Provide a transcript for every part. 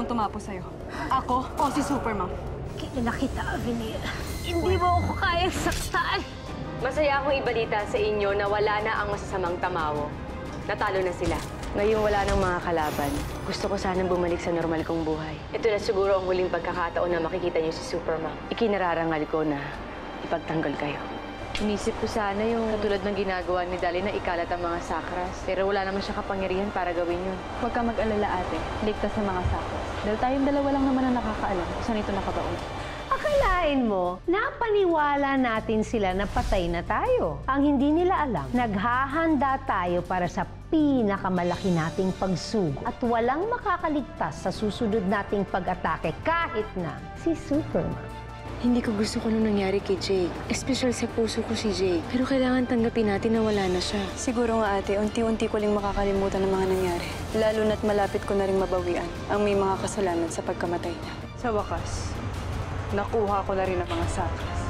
tumapos sa'yo? Ako o si Supermom? Kilala kita, Avenir. Hindi mo ako kayang saktan. Masaya akong ibalita sa inyo na wala na ang masasamang tamawo. Natalo na sila. Ngayon wala nang mga kalaban. Gusto ko sanang bumalik sa normal kong buhay. Ito na siguro ang huling pagkakataon na makikita niyo si Supermom. Ikinararangal ko na ipagtanggol kayo. Inisip ko sana yung katulad ng ginagawa ni Dali na ikalat ang mga sakras. Pero wala naman siya kapangyarihan para gawin yun. Huwag ka mag-alala, ate. Ligtas sa mga sakras. Dahil tayong dalawa lang naman ang nakakaalam kung saan ito nakabaon. Akalain mo, napaniwala natin sila na patay na tayo. Ang hindi nila alam, naghahanda tayo para sa pinakamalaki nating pagsugo at walang makakaligtas sa susunod nating pag-atake kahit na si Superman. Hindi ko gusto kung ano nangyari kay Jake. Espesyal sa puso ko si Jake. Pero kailangan tanggapin natin na wala na siya. Siguro nga, ate, unti-unti ko lang makakalimutan ng mga nangyari. Lalo na't malapit ko na rin mabawian ang may mga kasalanan sa pagkamatay niya. Sa wakas, nakuha ko na rin ang mga sakras.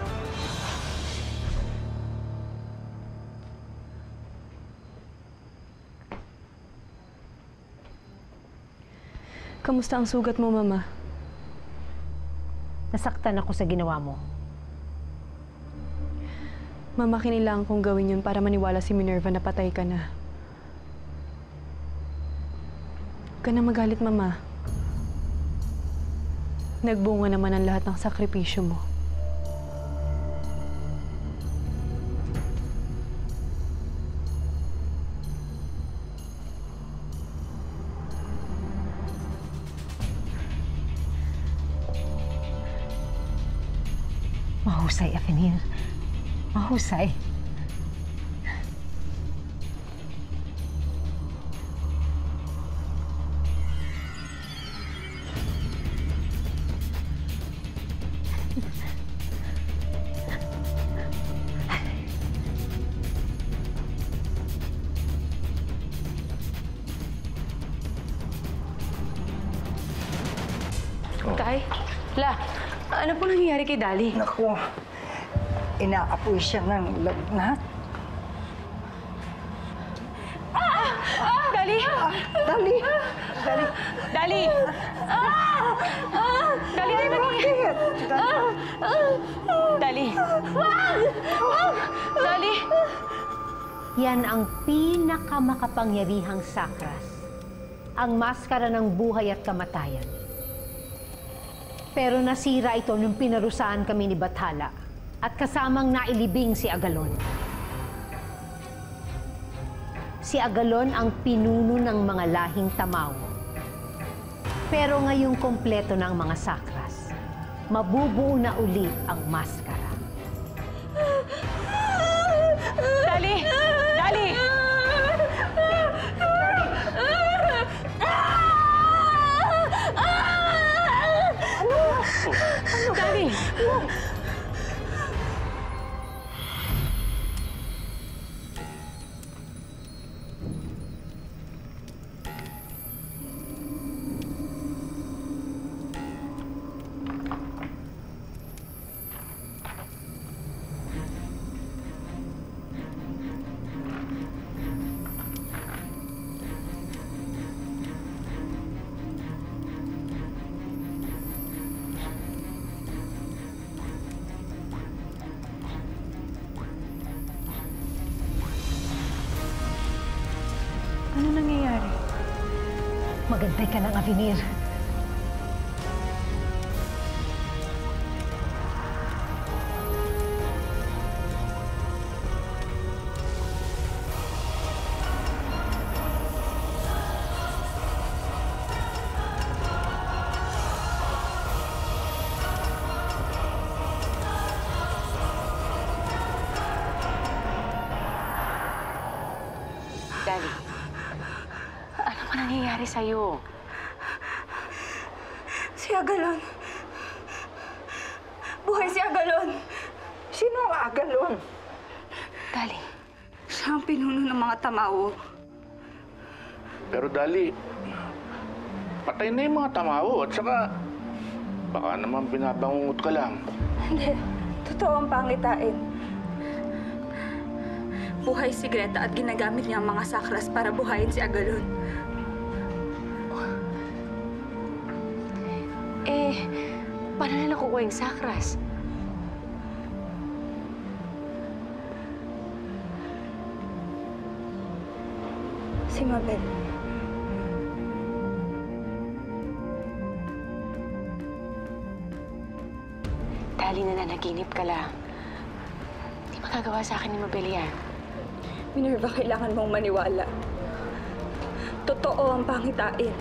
Kamusta ang sugat mo, Mama? Nasaktan ako sa ginawa mo. Mama, kailangan kong gawin yun para maniwala si Minerva na patay ka na. Huwag ka na magalit, Mama. Nagbunga naman ang lahat ng sakripisyo mo. Mahusay, Avenir. Mahusay. Tay, La, ano po nangyayari kay Dali? Naku, inaapoy siya ng lagnat. Dali! Dali! Dali! Dali! Dali, ano nangyayari? Dali! Dali! Yan ang pinakamakapangyarihang sakras. Ang maskara ng buhay at kamatayan. Pero nasira ito nung pinarusahan kami ni Bathala at kasamang nailibing si Agalon. Si Agalon ang pinuno ng mga lahing Tamaw. Pero ngayong kompleto na ang mga sakras, mabubuo na uli ang maskara. Dali! Dali! Dali! Ano nangyayari? Magantay ka ng Avenir. Dali. Ano ba nangyayari sa'yo? Si Agalon. Buhay si Agalon. Sino ang Agalon? Dali. Siya ang pinuno ng mga Tamaw. Pero Dali, patay na yung mga tamawo at saka baka naman binabangungot ka lang. Hindi. Totoo ang pangitain. Buhay si Greta at ginagamit niya ang mga sakras para buhayin si Agalon. Paano na nakukuha yung sakras? Si Mabel. Dali na nanaginip ka lang. Hindi magagawa sa akin ni Mabel yan. Minerva, kailangan mong maniwala. Totoo ang pangitain.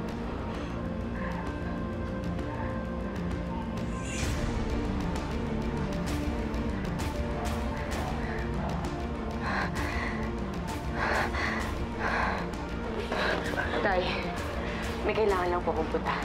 Tay, may kailangan lang po akong punta.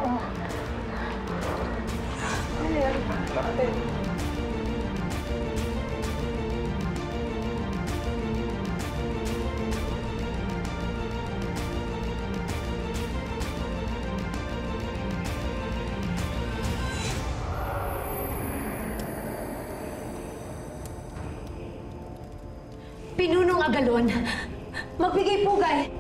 Pinunong Agalon, magbigay pugay!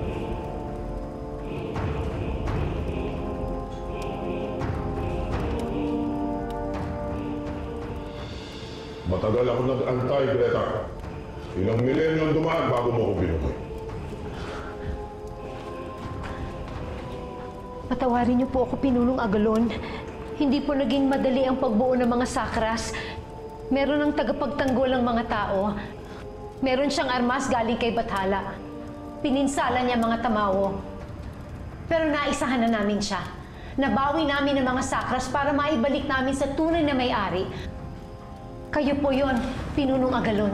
Matagal ako nag-antay, Greta. Ilang milenyo ang dumaan bago mo ako binuhay. Patawarin niyo po ako, Pinunong Agalon. Hindi po naging madali ang pagbuo ng mga sakras. Meron ng tagapagtanggol ang mga tao. Meron siyang armas galing kay Bathala. Pininsala niya mga tamawo. Pero naisahan na namin siya. Nabawi namin ang mga sakras para maibalik namin sa tunay na may-ari. Kayo po yon, Pinunong Agalon.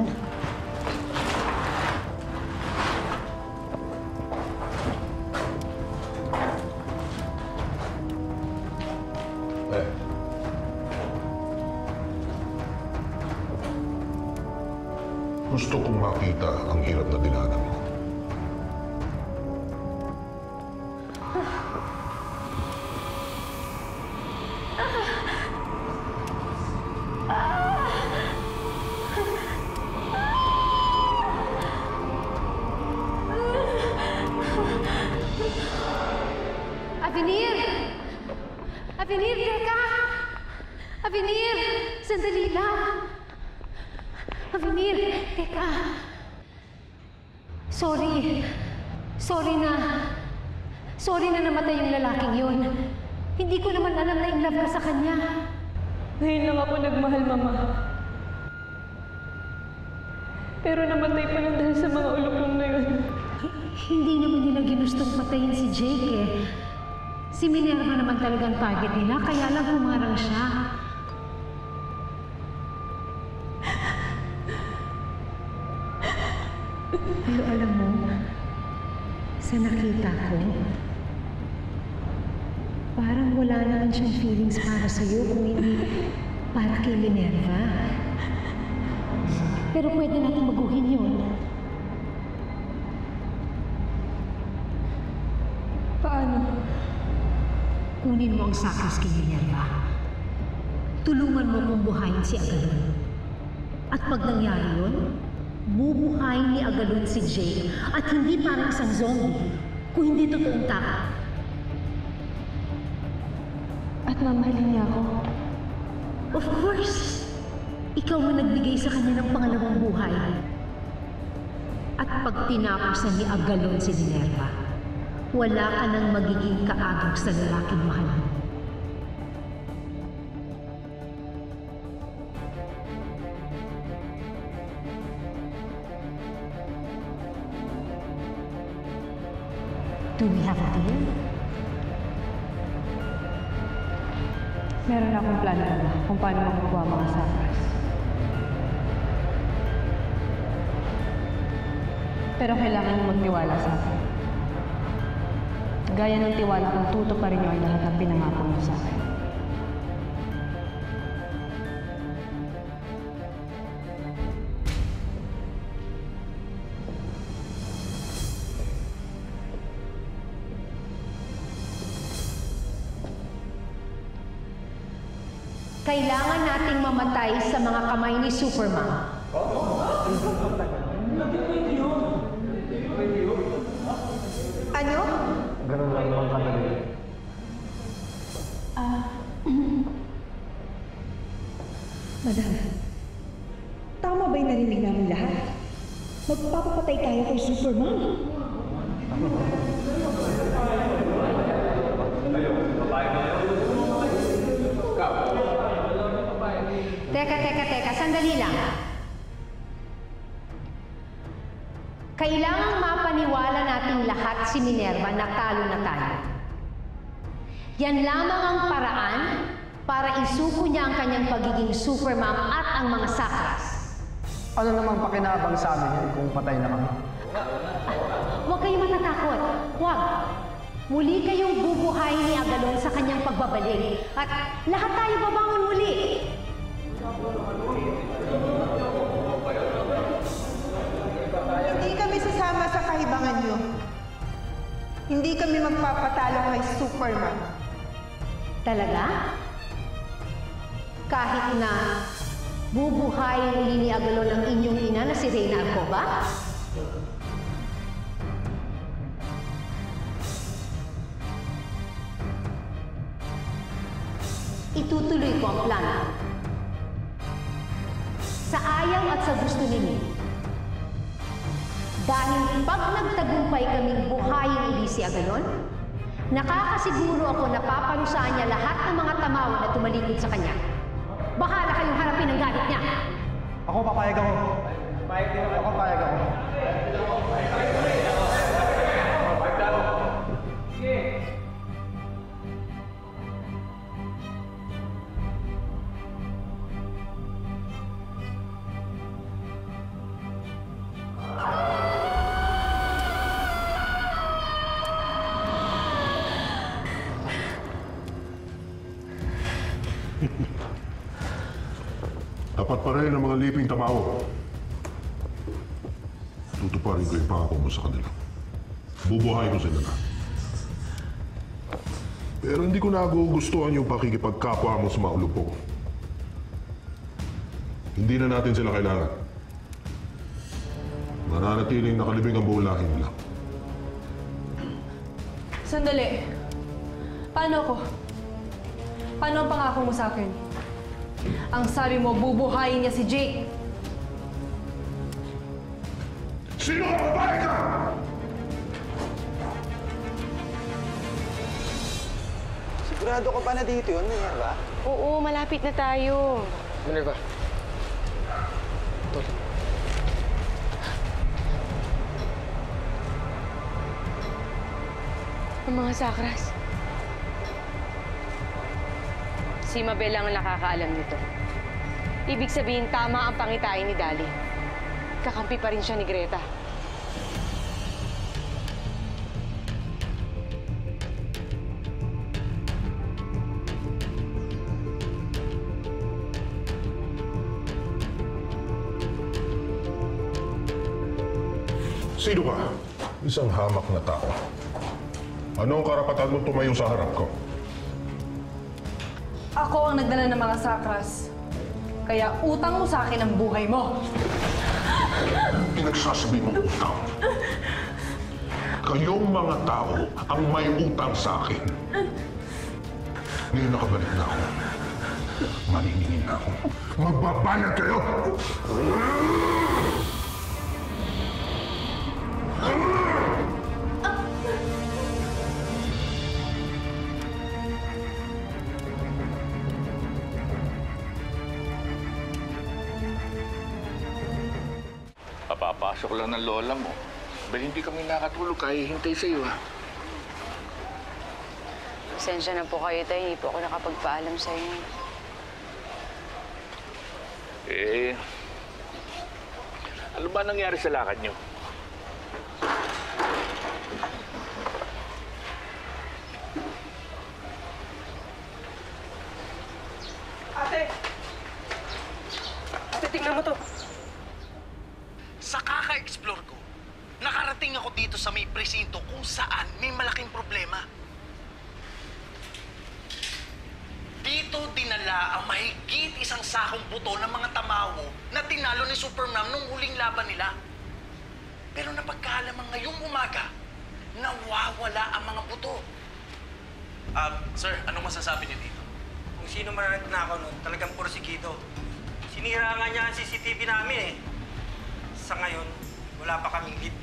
Gusto kong makita ang hirap na dinaanan mo. Avenir! Avenir, teka! Avenir! Sandali lang! Avenir, teka! Sorry. Sorry na namatay yung lalaking yun. Hindi ko naman alam na in love ka sa kanya. Ngayon lang ako nagmahal, Mama. Pero namatay pa lang dahil sa mga ulupong na yun. Hindi naman nila ginustong patayin si Jake eh. Si Minerva naman talagang target nila, kaya lang humarang siya. Pero alam mo, sa nakita ko, parang wala naman siyang feelings para sa'yo kung hindi para kay Minerva. Pero pwede natin baguhin yun. Paano? Kunin mo ang sakras kay Minerva. Tulungan mo kong buhayin si Agalon. At pag nangyari yun, bubuhayin ni Agalon si Jake at hindi parang isang zombie, kung hindi totoong tao. At mamahalin niya ako. Of course! Ikaw ang nagbigay sa kanya ng pangalawang buhay. At pag tinapos na ni Agalon si Minerva, wala ka nang magiging kaagap sa lalaking mahal mo. Do we have a deal? Meron akong plano na kung paano makukuha ang mga sakras. Pero kailangan mo magtiwala sa akin. Gaya ng tiwala kong tutuparin niyo ang lahat ng pinangako mo sa akin. Kailangan nating mamatay sa mga kamay ni Superman. Ano? Ganun lang naman kami. Madam, tama ba yung narinig namin lahat? Magpapapatay tayo kay Superman. Teka, sandali lang. Kailangang mapaniwala nating lahat si Minerva na talo na tayo. Yan lamang ang paraan para isuko niya ang kanyang pagiging supermom at ang mga sakras. Ano namang pakinabang sa amin yan kung patay na kami? Huwag kayong matatakot. Huwag. Muli kayong bubuhayin ni Agalon sa kanyang pagbabalik. At lahat tayo babangon muli. Hindi kami sasama sa kahibangan niyo. Hindi kami magpapatalo kay Superman. Talaga? Kahit na bubuhayin uli ni Agalon ang inyong ina na si Reyna Alcoba? Itutuloy ko ang plano. Sa ayaw at sa gusto ninyo. Dahil pag nagtagumpay kaming buhayin uli si Agalon, nakakasiguro ako na paparusahan niya lahat ng mga tamawa na tumalikod sa kanya. Bahala kayong harapin ang galit niya. Ako, papayag ako. Ako, papayag ako. Dapat pa rin ang mga liping tamaw. Tutuparin ko yung pangako mo sa kanila. Bubuhay ko sila na. Pero hindi ko nagugustuhan yung pakikipagkapwa mo sa mga ulupong. Hindi na natin sila kailangan. Mananatiling nakalibing ang buong lahi nila. Sandali. Paano ko? Paano ang pangako mo sa akin? Ang sabi mo, bubuhayin niya si Jake. Sino ka, babae ka? Sigurado ka pa na dito yun, Minerva? Oo, malapit na tayo. Minerva. Ang mga sakras. Si Mabel lang ang nakakaalam nito. Ibig sabihin, tama ang pangitain ni Dali. Kakampi pa rin siya ni Greta. Sino ka? Isang hamak na tao. Ano ang karapatan mo tumayo sa harap ko? Ako ang nagdala ng mga sakras. Kaya utang mo sa akin ang buhay mo. Pinagsasabi mong utang. Kayong mga tao ang may utang sa akin. Ngayon nakabalik na ako. Maniningin na ako. Magbabayad kayo! Papapasok lang ng lola mo. Dahil hindi kami nakatulog kaya hintay sa'yo, ha? Pasensya na po kayo, tayo. Hindi po ako nakapagpaalam sa inyo. Ano ba nangyari sa lakad niyo? Ate, tingnan mo to. Sa kaka-explore ko, nakarating ako dito sa may presinto kung saan may malaking problema. Dito dinala ang mahigit isang sakong buto ng mga tamawo na tinalo ni Superman nung huling laban nila. Pero napagkaalaman ngayong umaga, nawawala ang mga buto. Sir, anong masasabi niyo dito? Kung sino man ang nagnakaw nun, talagang porsigido. Sinira nga niya ang CCTV namin eh. Sa ngayon, wala pa kaming lead.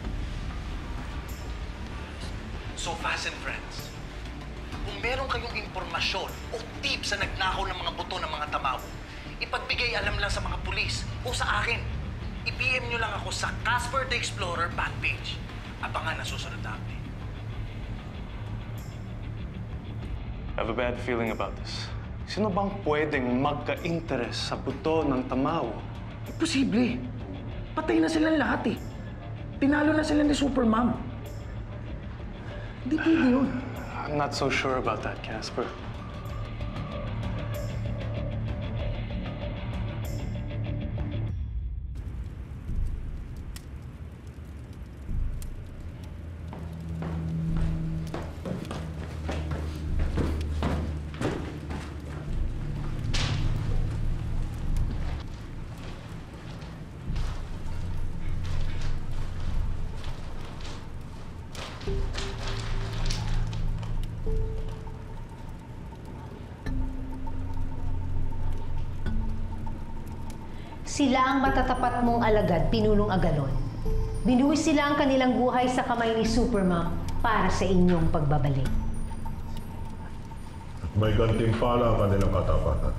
So, fast and friends, kung meron kayong impormasyon o tips sa nagnakaw ng mga buto ng mga tamaw, ipagbigay alam lang sa mga pulis o sa akin. I-PM nyo lang ako sa Casper the Explorer fan page. Abangan ang susunod na update. I have a bad feeling about this. Sino bang pwedeng magka-interest sa buto ng tamaw? Imposible. Patay na silang lahat eh. Tinalo na sila ni Supermom. Hindi pwede yun. I'm not so sure about that, Casper. Sila ang matatapat mong alagad, Pinulong Agalon. Binuwis sila ang kanilang buhay sa kamay ni Supermom para sa inyong pagbabalik. At may gantimpala ang kanilang katapatan.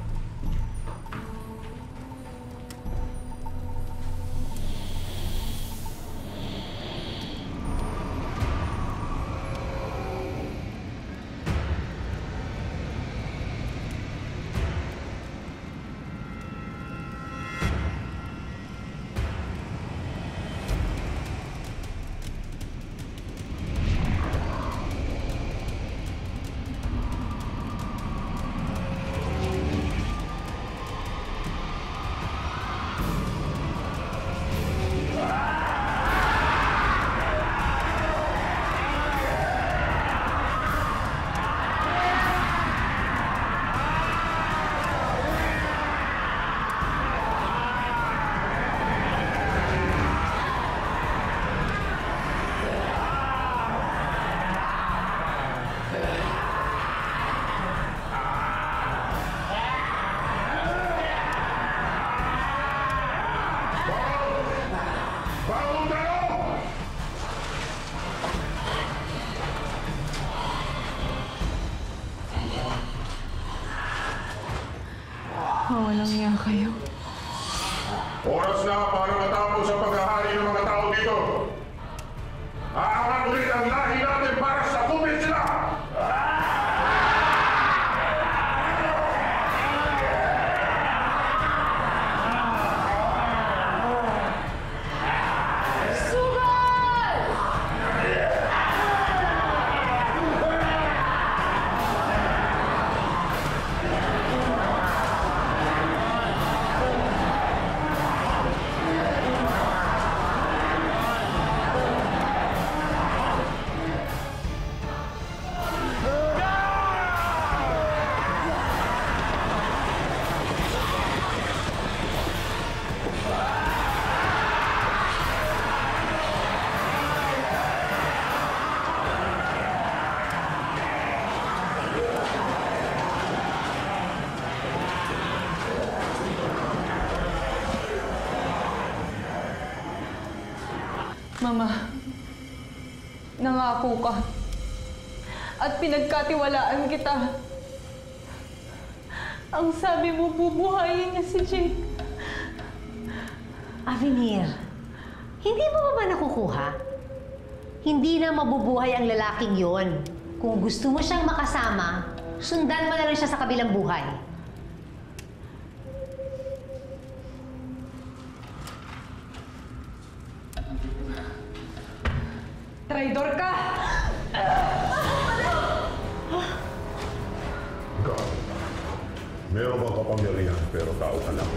Walang niya kayo. Oras na para matapos ang paghahari ng mga tao dito. Aangat ulit ang lahi natin para sakumin sila! Mama, nangako ka at pinagkatiwalaan kita. Ang sabi mo, bubuhayin niya si Jake. Avenir, hindi mo ba nakukuha? Hindi na mabubuhay ang lalaking yon. Kung gusto mo siyang makasama, sundan mo na lang siya sa kabilang buhay. Traidor ka! Ikaw, meron kang kapangyarihan pero tao ka lang.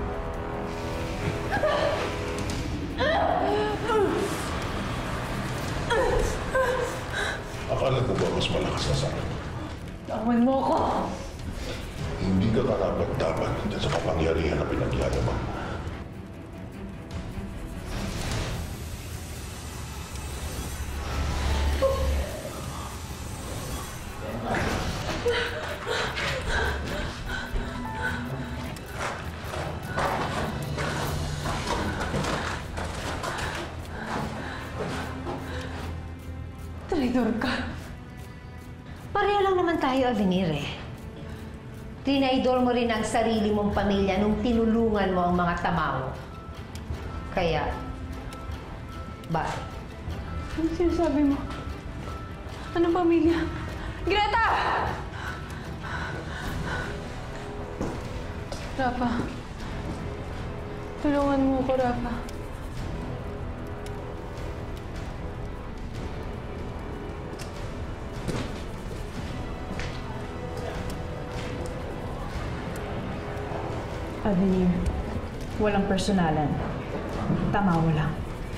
Akala ko ba mas malakas na sa akin? Tawan mo ako! Hindi ka karapat-dapat sa kapangyarihan na pinagyayabang mo. Traidor ka. Pareho lang naman tayo, Avenir eh. Tinaidor mo rin ang sarili mong pamilya nung tinulungan mo ang mga tamaw. Kaya, bye. Ano sinasabi mo? Anong pamilya? Greta! Rafa. Tulungan mo ko, Rafa. Avenir, walang personalan. Tamawa lang.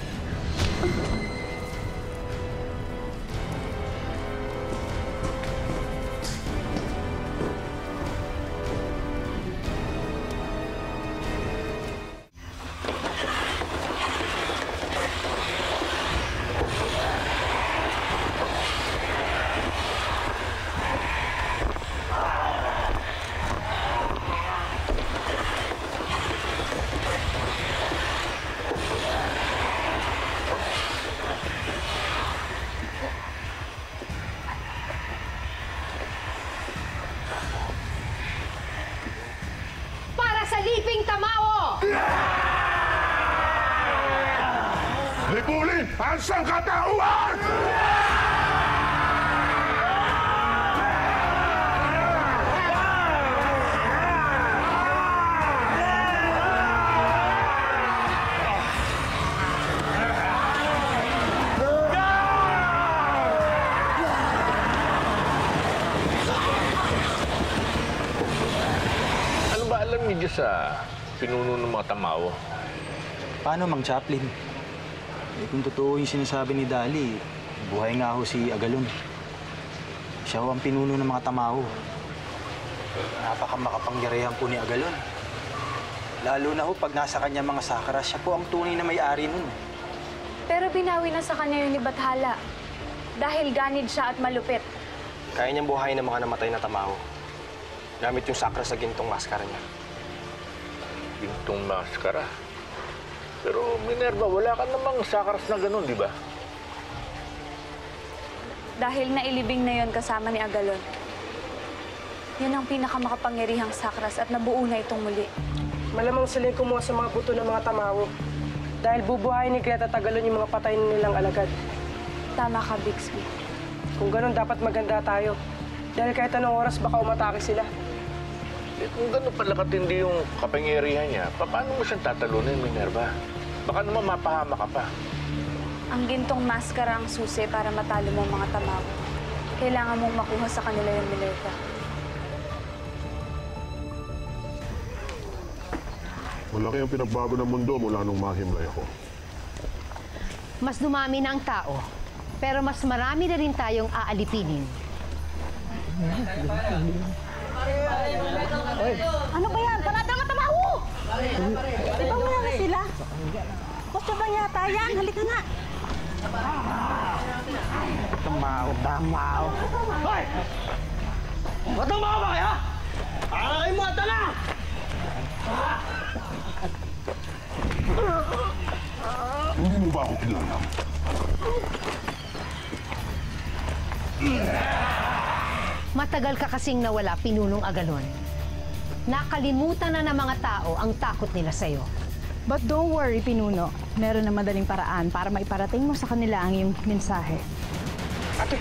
Liping Tamawo! Libulin ang sangkatauhan! Alam niyo sa pinuno ng mga tamaw? Paano, Mang Chaplin? Kung totoo yung sinasabi ni Dali, buhay nga ho si Agalon. Siya ho ang pinuno ng mga tamaw. Napakamakapangyarihan po ni Agalon. Lalo na ho pag nasa kanya mga sakras, siya po ang tunay na may-ari nun. Pero binawi na sa kanya yun ni Bathala. Dahil ganid siya at malupit. Kaya niyang buhayin ng mga namatay na tamaw. Gamit yung sakras sa gintong maskara niya. Gintong maskara? Pero Minerva, wala ka namang sakras na ganun, di ba? Dahil nailibing na yon kasama ni Agalon. Yan ang pinakamakapangyarihang sakras at nabuo na itong muli. Malamang sila kumuha sa mga buto ng mga tamawo. Dahil bubuhayin ni Greta at Agalon yung mga patay nilang alagad. Tama ka, Bixby. Kung ganun, dapat maganda tayo. Dahil kahit anong oras, baka umatake sila. Eh, kung gano'n pala katindi yung kapangyarihan niya, paano mo siyang tatalunin, Minerva? Baka naman mapahama ka pa. Ang gintong maskara ang susi para matalo mo ang mga tamaw. Kailangan mong makuha sa kanila yung Minerva. Malaki ang pinagbago ng mundo mula nung mahimlay ako. Mas dumami na ang tao, pero mas marami na rin tayong aalipinin. Ano ba yan? Parada nga tamaho! Iba mo na sila. Gusto ba yata yan? Halika nga. Tamaw. Hoy! Matamaw ba kaya? Para kayo mata na! Hindi mo ba ako kilala? Matagal ka kasing nawala, Pinunong Agalon. Nakalimutan na ng mga tao ang takot nila sa'yo. But don't worry, Pinuno. Meron na madaling paraan para maiparating mo sa kanila ang iyong mensahe. Ate!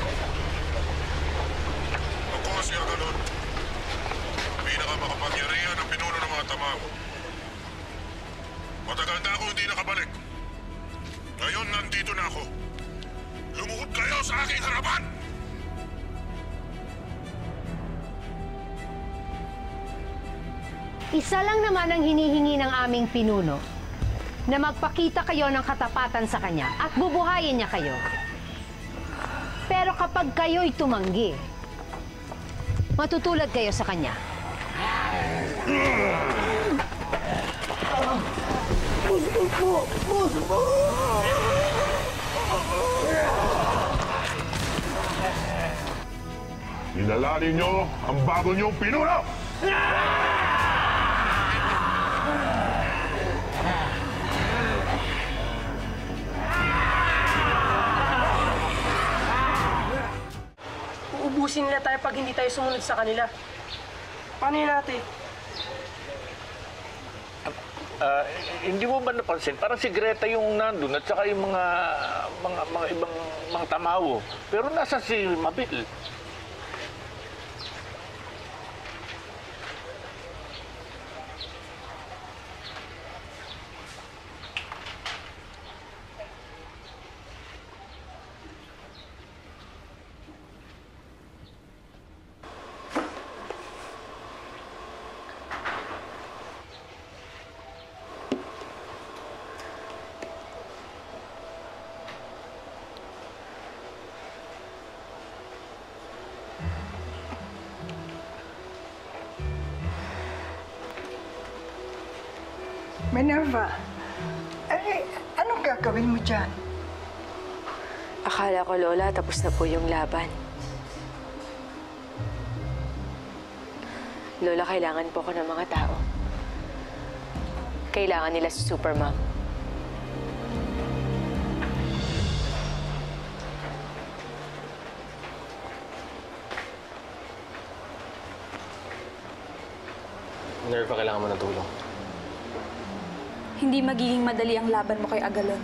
Ako si Agalon. Pinakamakapangyarihan ang pinuno ng mga tamaw. Matagal na ako hindi nakabalik. Ngayon nandito na ako. Lumuhod kayo sa aking harapan! Isa lang naman ang hinihingi ng aming pinuno, na magpakita kayo ng katapatan sa kanya at bubuhayin niya kayo. Pero kapag kayo'y tumanggi, matutulad kayo sa kanya. Inalali niyo ang bago niyong pinuno! Uubusin nila tayo pag hindi tayo sumunod sa kanila. Paano yun ate? Hindi mo ba napansin? Parang si Greta yung nandun at saka yung mga ibang mga tamawo. Pero nasa si Mabel? Minerva, anong gagawin mo dyan? Akala ko, Lola, tapos na po yung laban. Lola, kailangan po ko ng mga tao. Kailangan nila si Supermom. Minerva, kailangan mo ng tulong. Hindi magiging madali ang laban mo kay Agalon.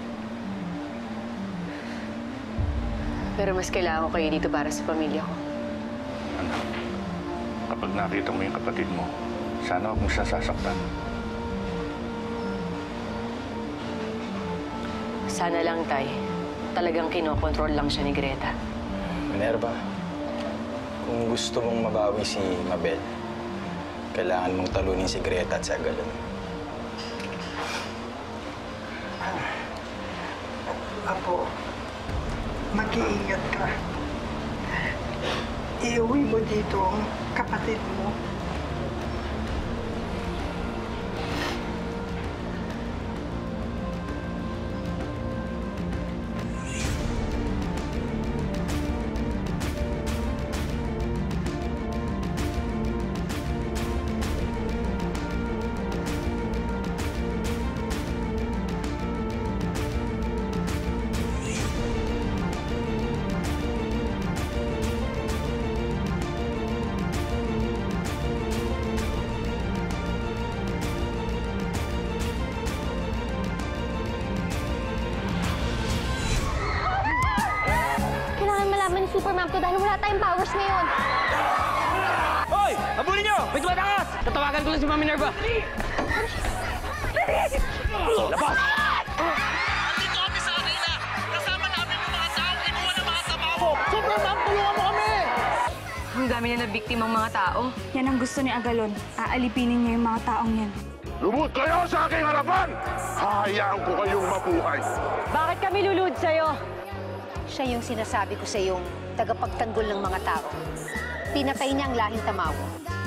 Pero mas kailangan ko kayo dito para sa pamilya ko. Anak, kapag nakita mo yung kapatid mo, sana huwag mo siya sasaktan. Sana lang, Tay. Talagang kinokontrol lang siya ni Greta. Minerva, kung gusto mong mabawi si Mabel, kailangan mong talunin si Greta at si Agalon. Apo, mag-iingat ka. Iuwi mo dito ang kapatid mo. Supermom to dahil wala tayong powers ngayon. Hoy! Habulin nyo! May tumatakas! Tatawagan ko lang si Mami Minerva. Labas! Nandito kami sa arena! Kasama namin yung mga tao kinuha ng mga tamawo! Supermom, tulungan mo kami! Ang dami na nabiktimang mga tao. Yan ang gusto ni Agalon. Aalipinin niya yung mga taong yan. Lumut kayo sa aking harapan! Hahayaan ko kayong mabuhay! Bakit kami lulud sa'yo? Siya yung sinasabi ko sa yung tagapagtanggol ng mga tao. Pinatay niya ang lahing tamawo.